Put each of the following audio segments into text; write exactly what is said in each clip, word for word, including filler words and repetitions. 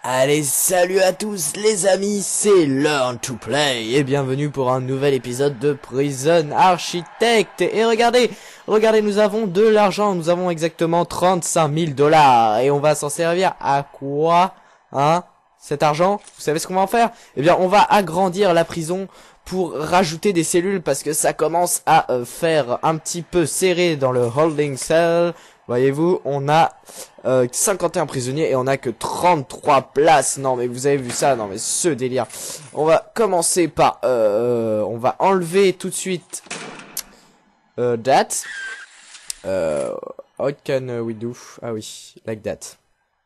Allez, salut à tous les amis, c'est Learn to Play et bienvenue pour un nouvel épisode de Prison Architect. Et regardez, regardez, nous avons de l'argent, nous avons exactement trente-cinq mille dollars et on va s'en servir à quoi, hein, cet argent? Vous savez ce qu'on va en faire? Eh bien, on va agrandir la prison pour rajouter des cellules parce que ça commence à euh, faire un petit peu serré dans le holding cell. Voyez-vous, on a euh, cinquante et un prisonniers et on a que trente-trois places. Non mais vous avez vu ça? Non mais ce délire. On va commencer par... Euh, on va enlever tout de suite... Euh, that. Euh, what can we do? Ah oui, like that.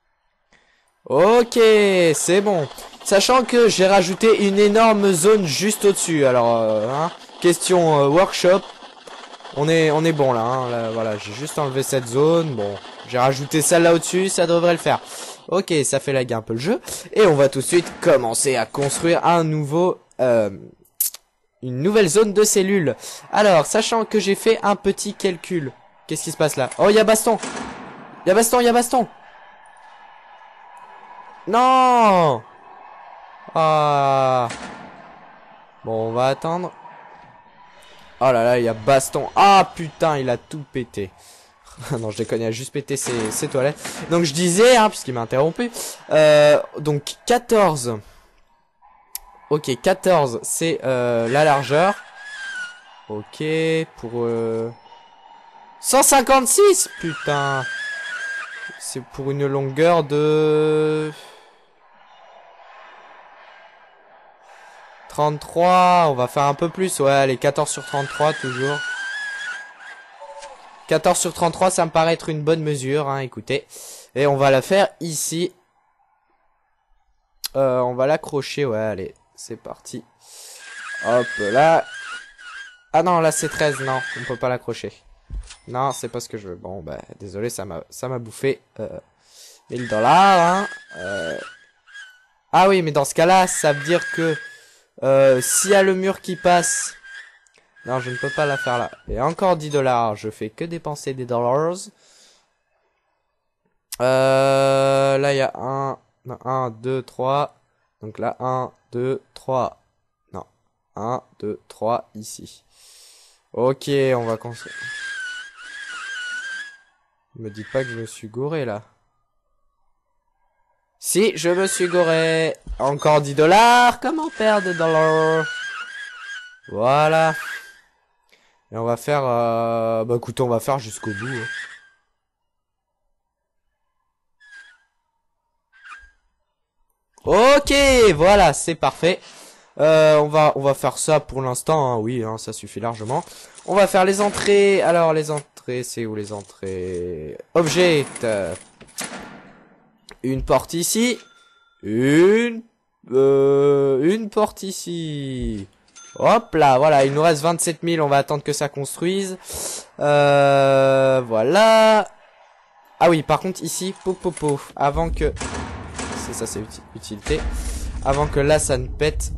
Ok, c'est bon. Sachant que j'ai rajouté une énorme zone juste au-dessus. Alors, euh, hein, question euh, workshop. On est, on est bon là, hein, là, voilà, j'ai juste enlevé cette zone. Bon, j'ai rajouté celle là au-dessus, ça devrait le faire. Ok, ça fait laguer un peu le jeu. Et on va tout de suite commencer à construire un nouveau... Euh, une nouvelle zone de cellules. Alors, sachant que j'ai fait un petit calcul. Qu'est-ce qui se passe là? Oh, il y a baston. Il y a baston, il y a baston. Non. Ah. Bon, on va attendre. Oh là là, il y a baston. Ah putain, il a tout pété. Non, je déconne, il a juste pété ses, ses toilettes. Donc je disais, hein, puisqu'il m'a interrompu. Euh, donc quatorze. Ok, quatorze, c'est euh, la largeur. Ok, pour... Euh... cent cinquante-six. Putain. C'est pour une longueur de... trente-trois, on va faire un peu plus, ouais, allez, quatorze sur trente-trois, toujours. quatorze sur trente-trois, ça me paraît être une bonne mesure, hein, écoutez. Et on va la faire ici. Euh, on va l'accrocher, ouais, allez, c'est parti. Hop, là. Ah non, là c'est treize, non, on peut pas l'accrocher. Non, c'est pas ce que je veux. Bon, bah, désolé, ça m'a ça m'a bouffé euh, mille dollars, hein. Euh... Ah oui, mais dans ce cas-là, ça veut dire que... Euh, s'il y a le mur qui passe... Non, je ne peux pas la faire là. Et encore dix dollars. Je fais que dépenser des dollars. Euh, là, il y a un... Non, un, deux, trois. Donc là, un, deux, trois. Non. un, deux, trois, ici. Ok, on va construire. Me dites pas que je me suis gouré, là. Si, je me suis gouré. Encore dix dollars. Comment perdre des dollars? Voilà. Et on va faire... Euh... Bah écoutez, on va faire jusqu'au bout. Hein. Ok, voilà, c'est parfait. Euh, on va on va faire ça pour l'instant. Hein. Oui, hein, ça suffit largement. On va faire les entrées. Alors, les entrées, c'est où les entrées? Object. Une porte ici. Une... Euh, une porte ici. Hop là, voilà, il nous reste vingt-sept mille, on va attendre que ça construise. Euh, voilà. Ah oui, par contre ici, popopo, avant que... C'est ça, c'est uti utilité. Avant que là, ça ne pète.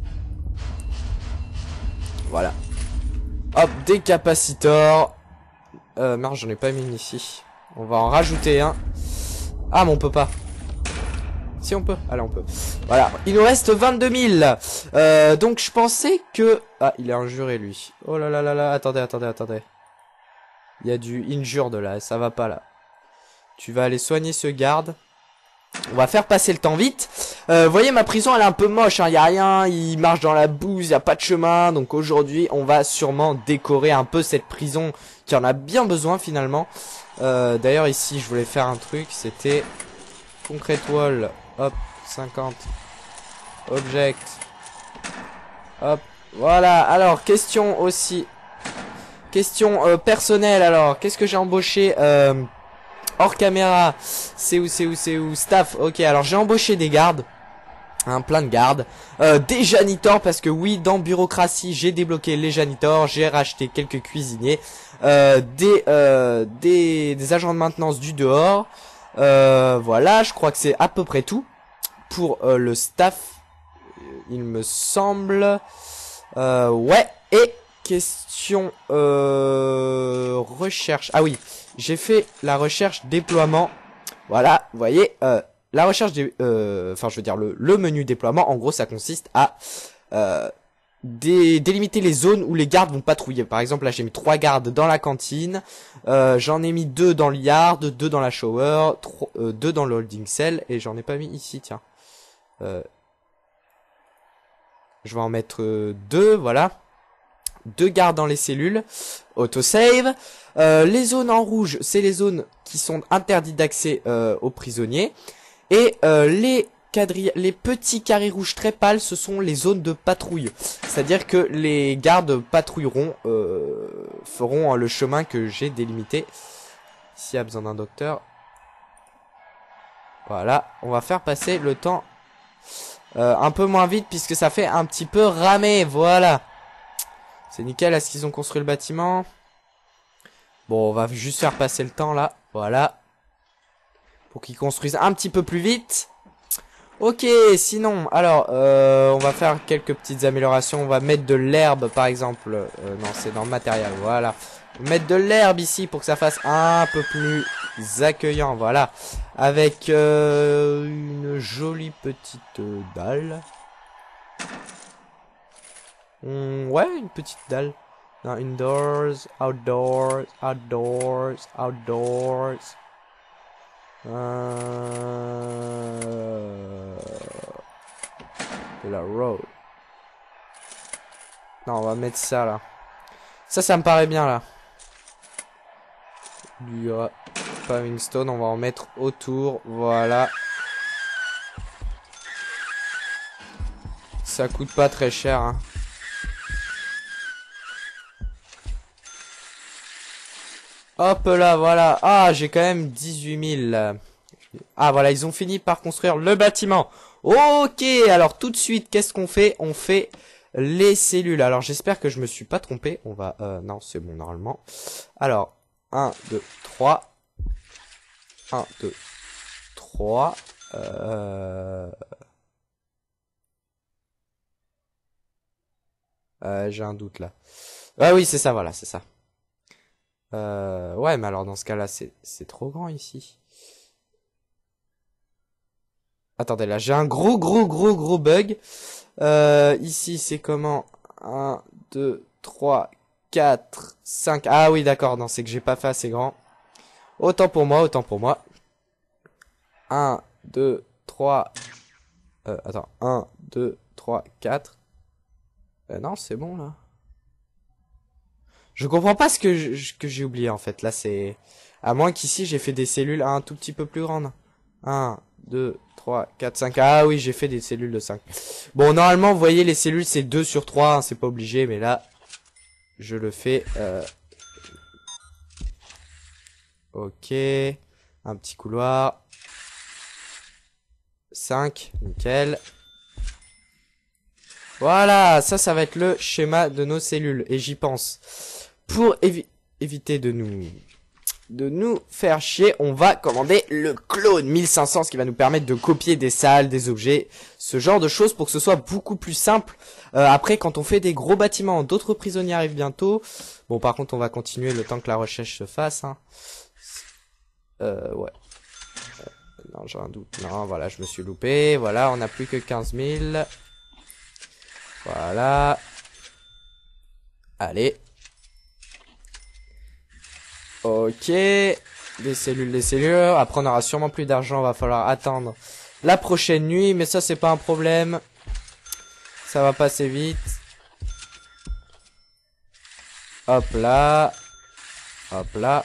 Voilà. Hop, des capacitors. Euh, merde, j'en ai pas mis ici. On va en rajouter un. Ah, mais on peut pas. Si on peut, allez on peut. Voilà, il nous reste vingt-deux mille. Euh, donc je pensais que... Ah, il est injuré lui. Oh là là là là, attendez, attendez, attendez. Il y a du injured là, ça va pas là. Tu vas aller soigner ce garde. On va faire passer le temps vite. Euh, vous voyez, ma prison elle est un peu moche, hein. Il y a rien, il marche dans la bouse, il n'y a pas de chemin. Donc aujourd'hui, on va sûrement décorer un peu cette prison qui en a bien besoin finalement. Euh, D'ailleurs ici, je voulais faire un truc, c'était... Concrete wall. Hop, cinquante. Object. Hop, voilà. Alors, question aussi. Question euh, personnelle, alors. Qu'est-ce que j'ai embauché euh, hors caméra? C'est où, c'est où, c'est où? Staff, ok. Alors, j'ai embauché des gardes. Hein, plein de gardes. Euh, des janitors, parce que oui, dans bureaucratie, j'ai débloqué les janitors. J'ai racheté quelques cuisiniers. Euh, des, euh, des, des agents de maintenance du dehors. Euh, voilà, je crois que c'est à peu près tout pour euh, le staff, il me semble. Euh, ouais, et question euh, recherche. Ah oui, j'ai fait la recherche déploiement. Voilà, vous voyez, euh, la recherche des... Euh, enfin, je veux dire, le, le menu déploiement, en gros, ça consiste à... Euh, Dé délimiter les zones où les gardes vont patrouiller. Par exemple, là j'ai mis trois gardes dans la cantine, euh, j'en ai mis deux dans le yard, deux dans la shower, trois, euh, deux dans le holding cell, et j'en ai pas mis ici, tiens. Euh, je vais en mettre euh, deux, voilà. Deux gardes dans les cellules, autosave. Euh, les zones en rouge, c'est les zones qui sont interdites d'accès euh, aux prisonniers. Et euh, les... Quadri les petits carrés rouges très pâles, ce sont les zones de patrouille. C'est-à-dire que les gardes patrouilleront, euh, feront le chemin que j'ai délimité. S'il y a besoin d'un docteur. Voilà, on va faire passer le temps euh, un peu moins vite puisque ça fait un petit peu ramer. Voilà. C'est nickel, est-ce qu'ils ont construit le bâtiment? Bon, on va juste faire passer le temps là. Voilà. Pour qu'ils construisent un petit peu plus vite. Ok, sinon, alors, euh, on va faire quelques petites améliorations. On va mettre de l'herbe, par exemple. Euh, non, c'est dans le matériel, voilà. Mettre de l'herbe ici pour que ça fasse un peu plus accueillant, voilà. Avec euh, une jolie petite euh, dalle. Hum, ouais, une petite dalle. Non, indoors, outdoors, outdoors, outdoors. Euh... La road. Non, on va mettre ça là. Ça, ça me paraît bien là. Du euh, paving stone, on va en mettre autour. Voilà. Ça coûte pas très cher. Hein. Hop là, voilà. Ah, j'ai quand même dix-huit mille. Ah, voilà, ils ont fini par construire le bâtiment. Ok, alors tout de suite, qu'est-ce qu'on fait? On fait les cellules. Alors, j'espère que je me suis pas trompé. On va... Euh, non, c'est bon, normalement. Alors, un, deux, trois. un, deux, trois. Euh... Euh, j'ai un doute, là. Ah oui, c'est ça, voilà, c'est ça. Euh, ouais, mais alors dans ce cas-là, c'est c'est trop grand ici. Attendez, là, j'ai un gros, gros, gros, gros bug. Euh, ici, c'est comment? un, deux, trois, quatre, cinq. Ah oui, d'accord, non, c'est que j'ai pas fait assez grand. Autant pour moi, autant pour moi. un, deux, trois. Euh, attends, un, deux, trois, quatre. Euh, non, c'est bon, là. Je comprends pas ce que je, que j'ai oublié en fait. Là c'est... À moins qu'ici j'ai fait des cellules un tout petit peu plus grandes. un, deux, trois, quatre, cinq. Ah oui, j'ai fait des cellules de cinq. Bon, normalement, vous voyez, les cellules c'est deux sur trois. Hein, c'est pas obligé, mais là, je le fais. Euh... Ok. Un petit couloir. cinq. Nickel. Voilà, ça, ça va être le schéma de nos cellules. Et j'y pense. Pour évi éviter de nous de nous faire chier, on va commander le clone mille cinq cents, ce qui va nous permettre de copier des salles, des objets, ce genre de choses pour que ce soit beaucoup plus simple. Euh, après, quand on fait des gros bâtiments, d'autres prisonniers arrivent bientôt. Bon, par contre, on va continuer le temps que la recherche se fasse. Hein. Euh, ouais. Euh, non, j'ai un doute. Non, voilà, je me suis loupé. Voilà, on n'a plus que quinze mille. Voilà. Allez. Ok, des cellules, des cellules. Après, on aura sûrement plus d'argent. Va falloir attendre la prochaine nuit. Mais ça, c'est pas un problème. Ça va passer vite. Hop là. Hop là.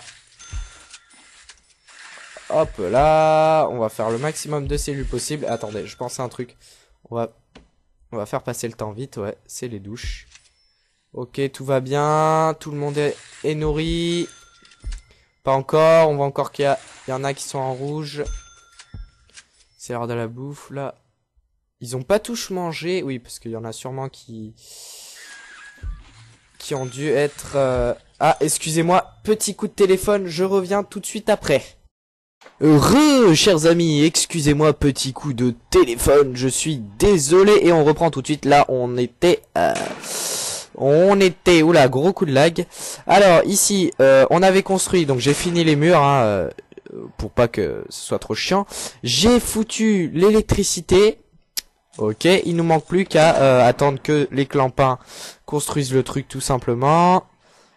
Hop là. On va faire le maximum de cellules possible. Attendez, je pense à un truc. On va, on va faire passer le temps vite. Ouais, c'est les douches. Ok, tout va bien. Tout le monde est, est nourri. Pas encore, on voit encore qu'il y a, il y en a qui sont en rouge. C'est l'heure de la bouffe, là. Ils ont pas tous mangé, oui, parce qu'il y en a sûrement qui... qui ont dû être... Euh... Ah, excusez-moi, petit coup de téléphone, je reviens tout de suite après. Re, chers amis, excusez-moi, petit coup de téléphone, je suis désolé, et on reprend tout de suite, là, on était... Euh... On était... Oula, gros coup de lag. Alors, ici, euh, on avait construit... Donc, j'ai fini les murs. Hein, euh, pour pas que ce soit trop chiant. J'ai foutu l'électricité. Ok, il nous manque plus qu'à euh, attendre que les clampins construisent le truc tout simplement.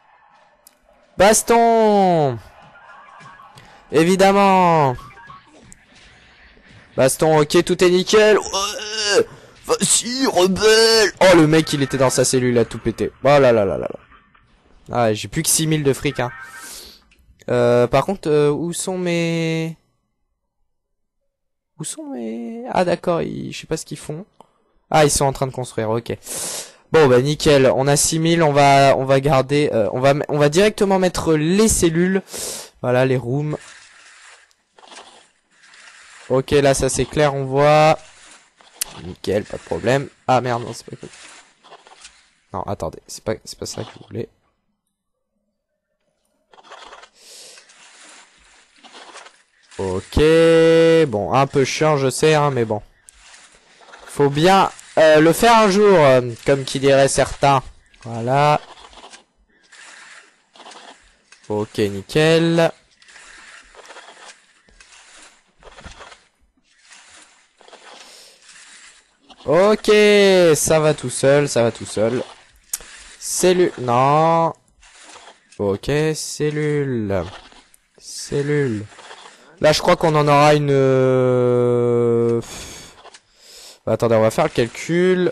Baston! Évidemment! Baston, ok, tout est nickel. Ouais, vas-y, rebelle! Oh, le mec, il était dans sa cellule, il a tout pété. Oh là là là là là. Ah, j'ai plus que six mille de fric, hein. Euh, par contre, euh, où sont mes... Où sont mes... Ah, d'accord, ils... je sais pas ce qu'ils font. Ah, ils sont en train de construire, ok. Bon, bah, nickel. On a six mille, on va, on va garder... Euh, on va, on va directement mettre les cellules. Voilà, les rooms. Ok, là, ça c'est clair, on voit. Nickel, pas de problème. Ah, merde, non, c'est pas cool. Non, attendez, c'est pas, c'est pas ça que je voulais. Ok, bon, un peu chiant, je sais, hein, mais bon. Faut bien euh, le faire un jour, euh, comme qui dirait certains. Voilà. Ok, nickel. Ok, ça va tout seul, ça va tout seul. Cellule, non. Ok, cellule. Cellule. Là, je crois qu'on en aura une... Euh... Attendez, on va faire le calcul.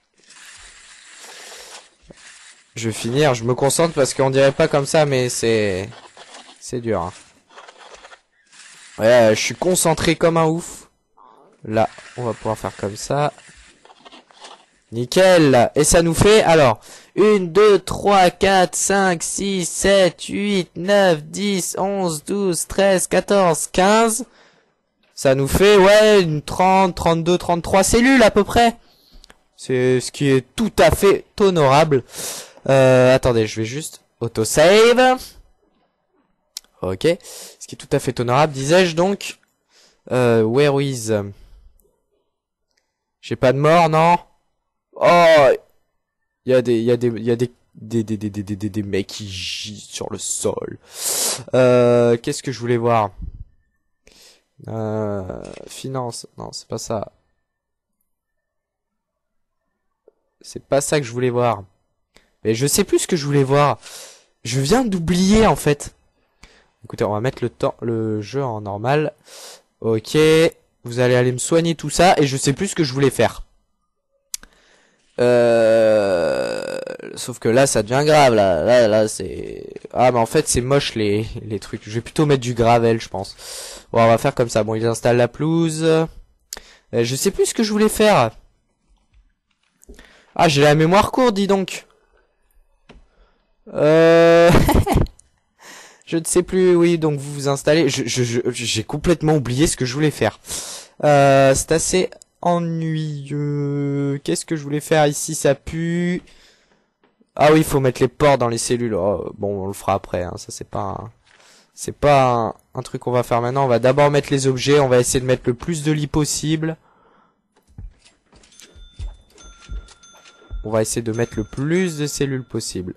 Je vais finir, je me concentre parce qu'on dirait pas comme ça, mais c'est... C'est dur. Hein. Ouais, je suis concentré comme un ouf. Là, on va pouvoir faire comme ça. Nickel. Et ça nous fait, alors, un, deux, trois, quatre, cinq, six, sept, huit, neuf, dix, onze, douze, treize, quatorze, quinze. Ça nous fait, ouais, une trente, trente-deux, trente-trois cellules à peu près. C'est ce qui est tout à fait honorable. Euh, attendez, je vais juste autosave. Ok. Ce qui est tout à fait honorable, disais-je donc. Euh, where is... J'ai pas de mort, non? Oh, il y a des, il y a des, il y a des, des, des, des, des, des, des, des mecs qui gisent sur le sol. Euh, qu'est-ce que je voulais voir? Euh, finance, non, c'est pas ça. C'est pas ça que je voulais voir. Mais je sais plus ce que je voulais voir. Je viens d'oublier en fait. Écoutez, on va mettre le temps, le jeu en normal. Ok, vous allez aller me soigner tout ça et je sais plus ce que je voulais faire. Euh... Sauf que là, ça devient grave. Là, là, là, c'est. Ah, mais en fait, c'est moche les les trucs. Je vais plutôt mettre du gravel, je pense. Bon, on va faire comme ça. Bon, ils installent la pelouse. Euh, je sais plus ce que je voulais faire. Ah, j'ai la mémoire courte, dis donc. Euh... je ne sais plus. Oui, donc vous vous installez. Je, je, je, j'ai complètement oublié ce que je voulais faire. Euh, c'est assez ennuyeux. Qu'est-ce que je voulais faire ici? Ça pue. Ah oui, il faut mettre les ports dans les cellules. Oh, bon, on le fera après. Hein. Ça, c'est pas, un... c'est pas un... un truc qu'on va faire maintenant. On va d'abord mettre les objets. On va essayer de mettre le plus de lits possible. On va essayer de mettre le plus de cellules possible.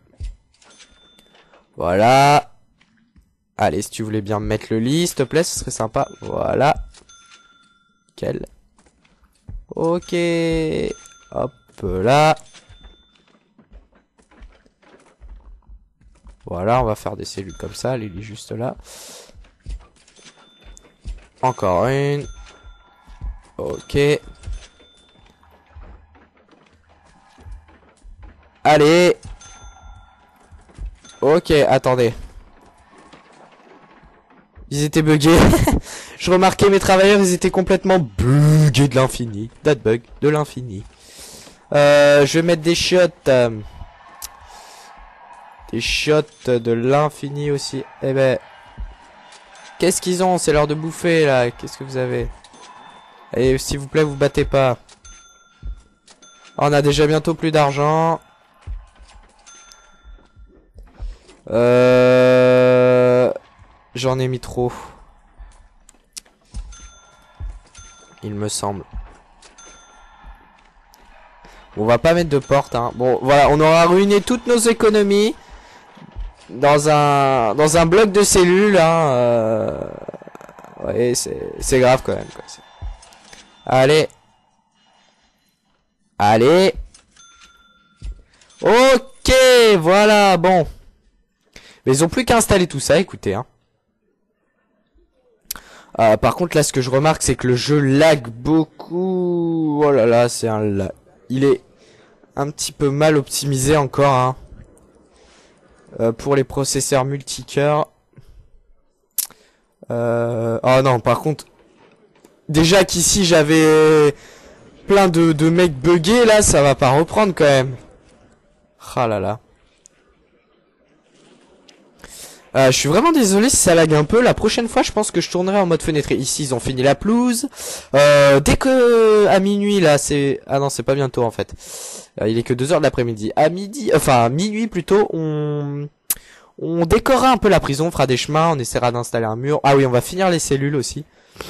Voilà. Allez, si tu voulais bien mettre le lit, s'il te plaît, ce serait sympa. Voilà. Nickel. Ok. Hop là. Voilà, on va faire des cellules comme ça. Les lits juste là. Encore une. Ok. Allez. Ok, attendez. Ils étaient buggés. Je remarquais mes travailleurs, ils étaient complètement buggés de l'infini. That bug, de l'infini. Euh, je vais mettre des shots. Euh, des shots de l'infini aussi. Eh ben. Qu'est-ce qu'ils ont? C'est l'heure de bouffer là. Qu'est-ce que vous avez? Allez, s'il vous plaît, vous battez pas. On a déjà bientôt plus d'argent. Euh... J'en ai mis trop. Il me semble. On va pas mettre de porte, hein. Bon, voilà, on aura ruiné toutes nos économies dans un dans un bloc de cellules, hein. Euh... Ouais, c'est grave quand même, quoi. Allez. Allez. Ok, voilà, bon. Mais ils ont plus qu'à installer tout ça, écoutez, hein. Euh, par contre, là, ce que je remarque, c'est que le jeu lag beaucoup. Oh là là, c'est un lag. Il est un petit peu mal optimisé encore, hein. Euh, pour les processeurs multicœurs. Euh... Oh non, par contre, déjà qu'ici j'avais plein de, de mecs buggés, là, ça va pas reprendre quand même. Ah là là. Euh, je suis vraiment désolé si ça lag un peu. La prochaine fois, je pense que je tournerai en mode fenêtré. Ici, ils ont fini la pelouse. Euh, dès que à minuit, là, c'est... Ah non, c'est pas bientôt, en fait. Euh, il est que deux heures de l'après-midi. À midi, enfin, à minuit plutôt, on... On décorera un peu la prison, on fera des chemins, on essaiera d'installer un mur. Ah oui, on va finir les cellules aussi.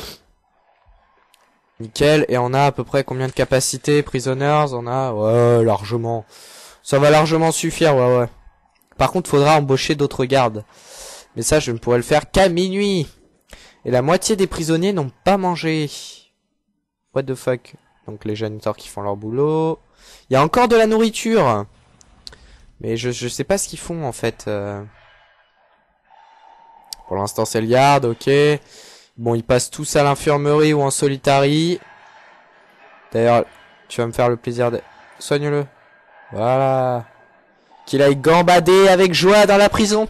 Nickel. Et on a à peu près combien de capacité? Prisoners, on a... Ouais, largement. Ça va largement suffire, ouais, ouais. Par contre, faudra embaucher d'autres gardes. Mais ça, je ne pourrai le faire qu'à minuit. Et la moitié des prisonniers n'ont pas mangé. What the fuck. Donc les janitors qui font leur boulot. Il y a encore de la nourriture. Mais je, je sais pas ce qu'ils font, en fait. Euh... Pour l'instant, c'est le garde, ok. Bon, ils passent tous à l'infirmerie ou en solitary. D'ailleurs, tu vas me faire le plaisir de... Soigne-le. Voilà. Qu'il aille gambader avec joie dans la prison.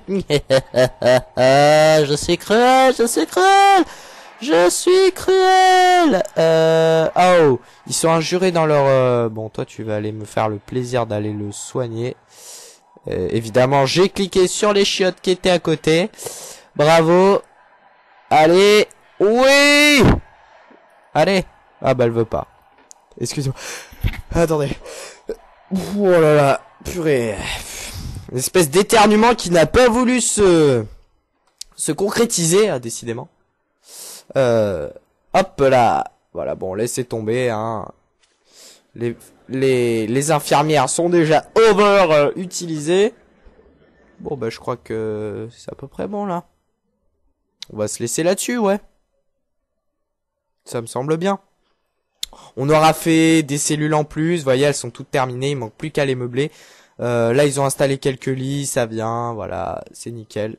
Je suis cruel, je suis cruel. Je suis cruel. Euh... Oh, ils sont injurés dans leur... Euh... Bon, toi, tu vas aller me faire le plaisir d'aller le soigner. Euh, évidemment, j'ai cliqué sur les chiottes qui étaient à côté. Bravo. Allez. Oui. Allez. Ah bah elle veut pas. Excusez-moi. Attendez. Oh là là. Purée. Une espèce d'éternuement qui n'a pas voulu se se concrétiser, hein, décidément. Euh, hop là. Voilà, bon, laissez tomber, hein. Les les les infirmières sont déjà over euh, utilisées. Bon bah je crois que c'est à peu près bon là. On va se laisser là-dessus, ouais. Ça me semble bien. On aura fait des cellules en plus, vous voyez, elles sont toutes terminées, il manque plus qu'à les meubler. Euh, là, ils ont installé quelques lits, ça vient, voilà, c'est nickel.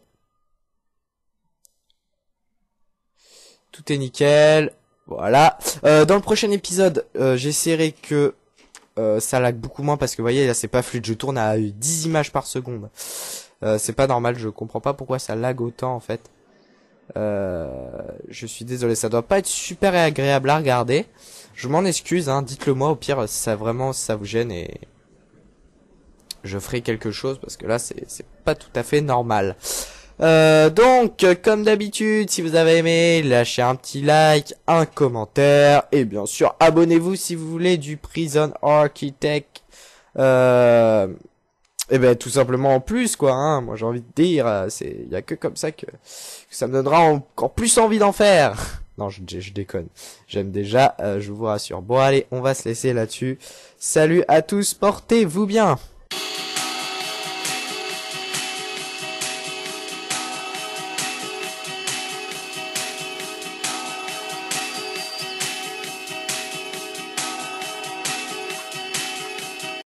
Tout est nickel, voilà. Euh, dans le prochain épisode, euh, j'essaierai que euh, ça lag beaucoup moins, parce que vous voyez, là, c'est pas fluide, je tourne à dix images par seconde. Euh, c'est pas normal, je comprends pas pourquoi ça lag autant, en fait. Euh, je suis désolé, ça doit pas être super agréable à regarder. Je m'en excuse, hein, dites-le moi au pire si ça vraiment si ça vous gêne et je ferai quelque chose parce que là c'est c'est pas tout à fait normal. Euh, donc comme d'habitude, si vous avez aimé, lâchez un petit like, un commentaire et bien sûr abonnez-vous si vous voulez du Prison Architect. Euh, et ben tout simplement en plus quoi, hein. Moi j'ai envie de dire, c'est il y a que comme ça que, que ça me donnera encore plus envie d'en faire. Non, je, je déconne. J'aime déjà, euh, je vous rassure. Bon allez, on va se laisser là-dessus. Salut à tous, portez-vous bien.